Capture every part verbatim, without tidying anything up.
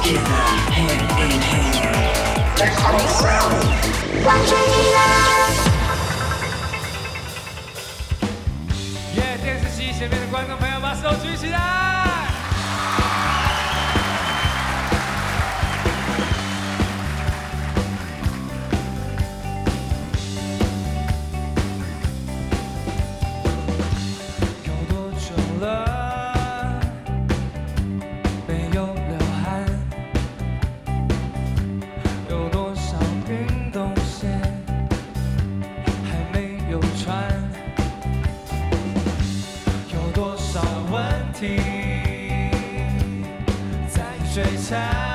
together, hand in hand. Let's go. 完全依赖。 耶！电视机前面的观众朋友，把手举起来。 追缠，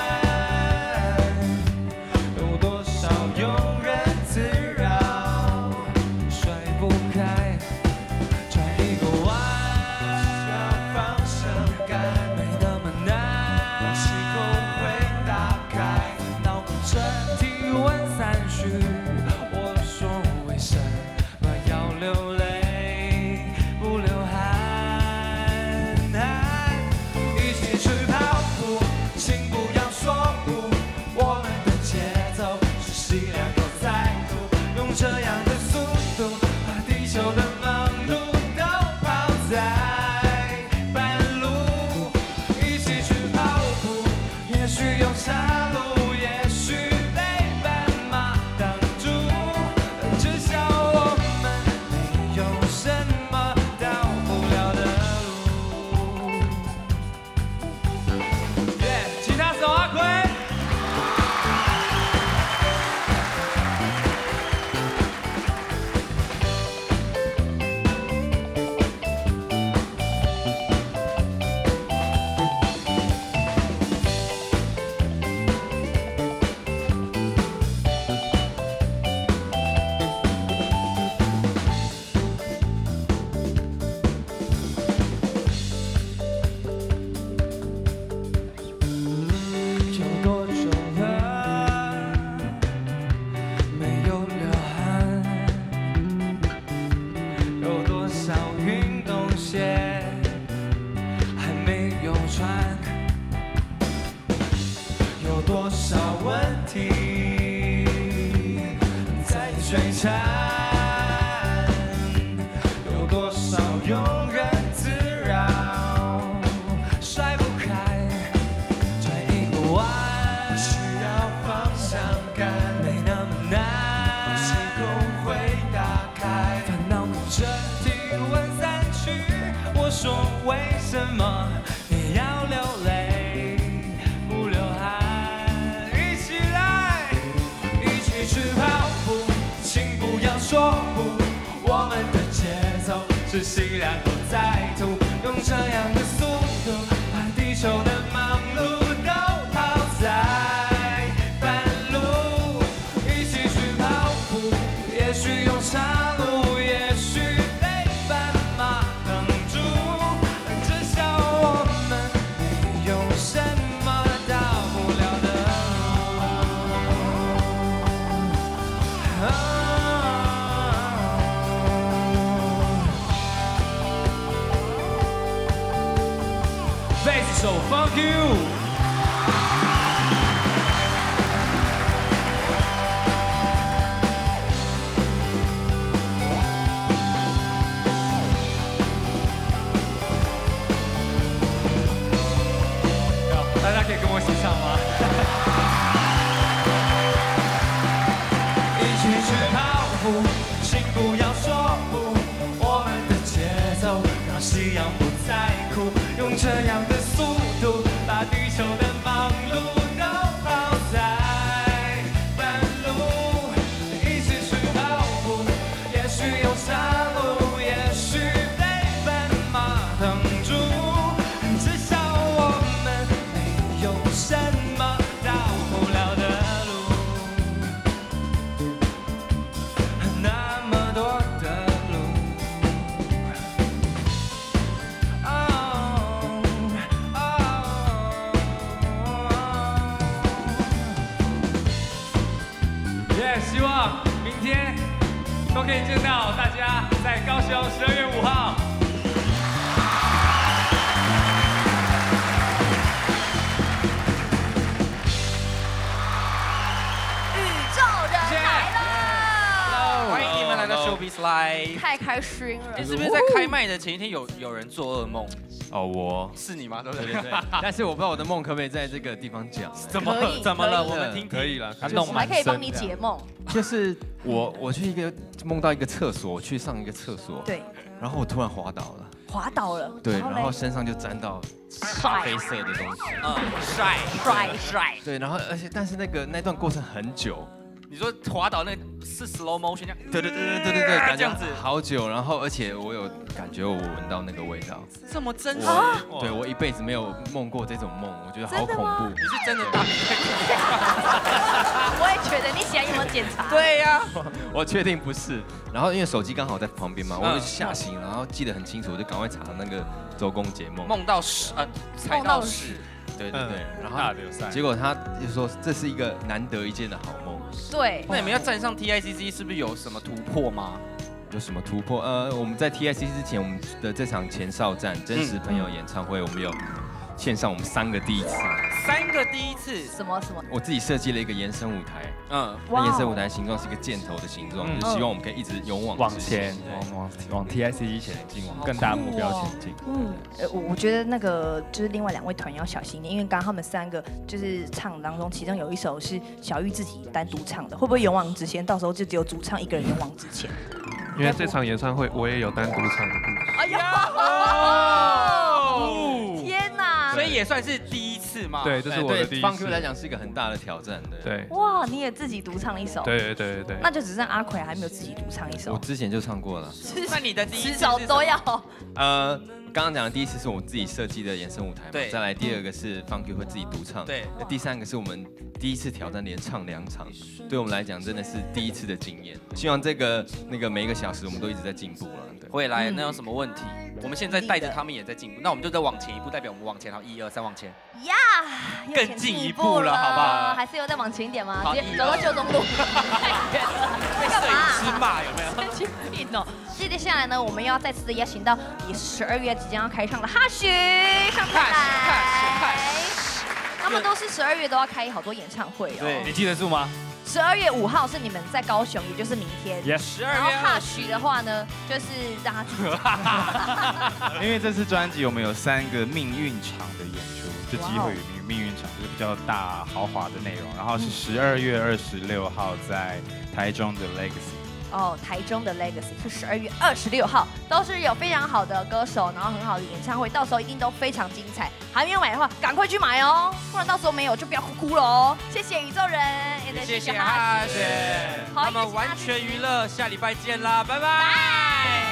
有多少庸人自扰，甩不开，转一个弯，需要方向感，没那么难，气口会打开，脑骨整体温散去，我说为什么要流泪，不流汗，一起去跑步。 请不要说不，我们的节奏是吸两口再吐，用这样的速度，把地球的忙碌都抛在半路。一起去跑步，也许有岔路，也许被斑马挡住，至少我们没有什么到不了的路。 吉他手阿奎，有多少问题在追缠？有多少庸人自扰？甩不开，转一个弯，需要方向感，没那么难，气口会打开，烦恼跟着体温散去。我说为什么也要流泪？ 说不，我们的节奏是吸两口再吐，用这样的速度，把地球的忙碌都抛在半路。一起去跑步，也许有岔路，也许被斑马挡住，至少我们没有什么到不了的路。啊 贝斯手 ，Fuck you！ 大家可以跟我一起唱吗？一起去跑步，请不要说不，我们的节奏让夕阳不再哭，用这样的。 速度把地球的忙碌都抛在半路，一起去跑步，也许有岔路，也许被斑马挡住，至少我们没有什么到不了的路，那么多的路。 希望明天都可以见到大家在高雄十二月五号。 Feels like 太开心了。 你是不是在开麦的前一天有有人做噩梦？ 哦，我是你吗？对不对？ 对对对。但是我不知道我的梦可不可以在这个地方讲。 怎么可以怎么了？ 可以我们听可以了， 他我弄满还可以帮你身这样解梦。 就是我我去一个梦到一个厕所，我去上一个厕所， 对， 然后我突然滑倒了， 滑倒了。 对， 然嘞然后身上就沾到咖啡色的东西， 嗯，帅帅帅。 对，然后而且但是那个那段过程很久， 你说滑倒那是 slow motion 这样？ 对对对对对对对，感觉这样子好久，然后而且我有感觉我闻到那个味道， 这么真实？ 我对我一辈子没有梦过这种梦，我觉得好恐怖。 你是真的大？ 我也觉得，你起来有没有检查？ 对呀， 我确定不是。然后因为手机刚好在旁边嘛， 嗯我就吓醒，然后记得很清楚，我就赶快查那个周公解梦。 梦到屎呃踩到屎， 对对对，然后大流赛。 结果他就说这是一个难得一见的好梦。 对， 那你们要站上 T I C C 是不是有什么突破吗？ 有什么突破？呃，我们在 T I C C 之前，我们的这场前哨战真实朋友演唱会，我们有线上我们三个第一次。 三个第一次， 什么什么？ 我自己设计了一个延伸舞台， 嗯， 那延伸舞台形状是一个箭头的形状， 嗯就是希望我们可以一直勇往往直前， 对往往往 T I C C 前进，往更大的目标前进。 嗯，呃，我我觉得那个就是另外两位团员要小心一点，因为刚刚他们三个就是唱当中，其中有一首是小玉自己单独唱的，会不会勇往直前？到时候就只有主唱一个人勇往直前。 因为这场演唱会我也有单独唱的故事。 哎呦！ 哦天哪！ 所以也算是第一次嘛。 对，这是我的第一方 Q 次。 来讲是一个很大的挑战的。 对哇，你也自己独唱一首？ 对对对对。 那就只剩阿奎还没有自己独唱一我首。 之前就唱过了。 那你的第一次迟早都要。 呃，刚刚讲的第一次是我自己设计的延伸舞台嘛， 对再来第二个是方 Q 会自己独唱， 对， 那第三个是我们第一次挑战连唱两场，对我们来讲真的是第一次的经验。希望这个那个每一个小时我们都一直在进步了。对， 未来那有什么问题？我们现在带着他们也在进步，那我们就再往前一步，代表我们往前，好，一二三，往前。 呀，又更进一步了好不好还是有再往前一点吗？ 好直接走到旧中路，太远了， 被摄影干嘛？ 师骂有没有？ 神经病哦！接下来呢，我们要再次的邀请到也是十二月即将要开唱的哈许上台来。他们都是十二月都要开好多演唱会哦。 对你记得住吗？ 十二月五号是你们在高雄，也就是明天。 Yes 十二然后哈月二许的话呢，就是让他自己因为这次专辑我们有三个命运场的演出，就机会与命命运场，就是比较大豪华的内容。然后是十二月二十六号在台中的 Legacy。 哦，台中的 Legacy 是十二月二十六号，都是有非常好的歌手，然后很好的演唱会，到时候一定都非常精彩。还没有买的话，赶快去买哦，不然到时候没有就不要哭哭了哦。谢谢宇宙人，也谢谢哈哈许雪，他们完全娱乐，下礼拜见啦，拜拜。